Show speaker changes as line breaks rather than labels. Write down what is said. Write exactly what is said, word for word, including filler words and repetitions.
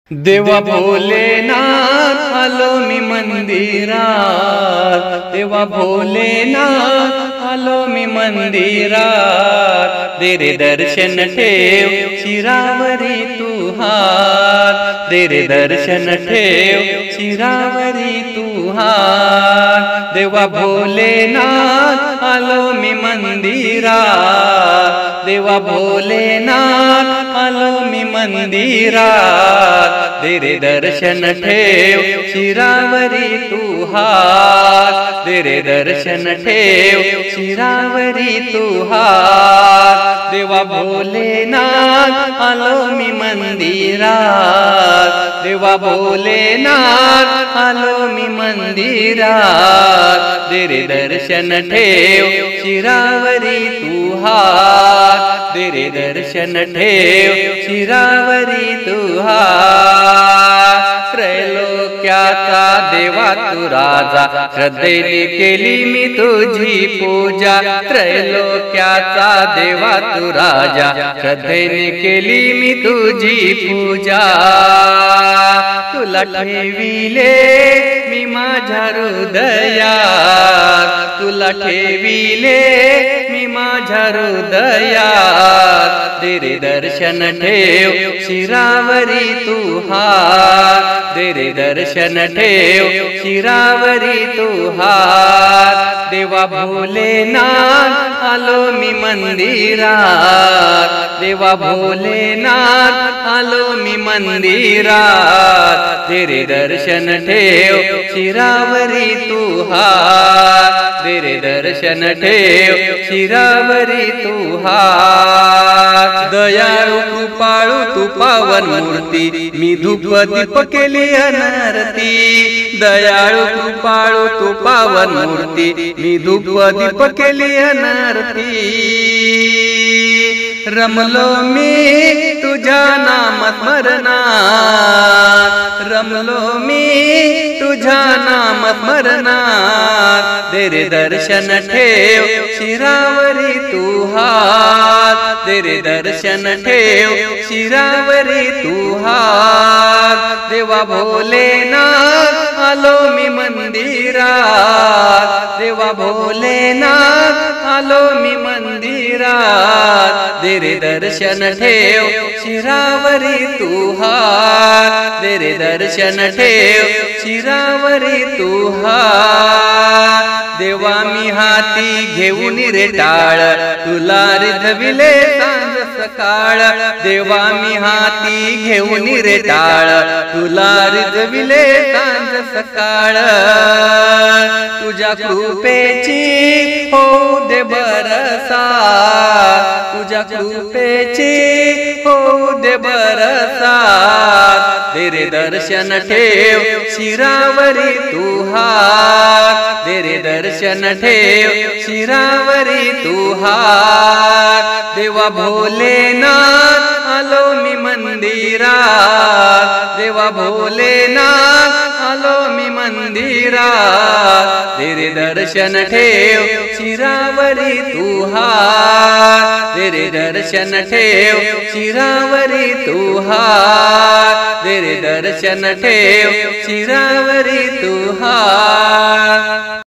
देवा भोलेनाथ आलो मी मंदिरात, देवा भोलेनाथ आलो मी मंदिरात, दे रे दर्शन ठेव शिरावरी तू हात, दे रे दर्शन ठेव शिरावरी तू हात। देवा भोलेनाथ आलो मी मंदिरात, देवा भोलेनाथ आलो मी मंदिरात, दे रे दर्शन ठेव शिरावरी तू हात, दे रे दर्शन ठेव शिरावरी तू हात। देवा भोलेनाथ आलो मी मंदिरात, देवा भोलेनाथ आलो मी मंदिरात, दे रे दर्शन ठेव शिरावरी तू हात, दे रे दर्शन ठेव शिरावरी तू हात। त्रैलोक्याचा देवा तू राजा, श्रद्धेने केली मी तुझी पूजा, त्रैलोक्याचा देवा तू राजा, श्रद्धेने केली मी तुझी पूजा। तुला ठेविले मी माझ्या हृदयात, तुला ठेविले मी माझ्या हृदयात, दे रे दर्शन ठेव शिरावरी तू हात, दे रे दर्शन ठेव शिरावरी तू हात। देवा भोलेनाथ आलो मी मंदिरात, देवा भोलेनाथ आलो मी मंदिरात, दे रे दर्शन ठेव शिरावरी तू हात, दे रे दर्शन ठेव शिरावरी तू हात। दयाळू कृपाळू तू पावन मूर्ती, मी धूप दीप केली अनारती, दयाळू कृपाळू तू पावन मूर्ती, मी धूप दीप केली अनारती। रमलो मी तुझ्या नाम स्मरणात, रमलो मी तुझ्या नाम स्मरणात, दे रे दर्शन ठेव शिरावरी तू हात, दे रे दर्शन ठेव शिरावरी तू हात। देवा भोलेनाथ आलो मी मंदिरात, देवा भोलेनाथ आलो मी मंदिरात, दे रे दर्शन ठेव शिरावरी तू हात, दे रे दर्शन ठेव शिरावरी तू हात। देवा मी हाती घेऊन रे टाळ, तुला रिझविले सांज सकाळ, देवा मी हाती घेऊन रे टाळ, तुला रिझविले सांज सकाळ। तुझ्या कृपेची होऊ दे बरसात, तुझ्या कृपेची होऊ दे बरसात, दे रे दर्शन ठेव शिरावरी तू हात, दे रे दर्शन ठेव शिरावरी तू हात। देवा भोलेनाथ आलो मी मंदिरात, देवा भोलेनाथ आलो मी मंदिरात, दे रे दर्शन ठेव शिरावरी तू हात, दे रे दर्शन ठेव शिरावरी तू हात, दे रे दर्शन ठेव शिरावरी तू हात।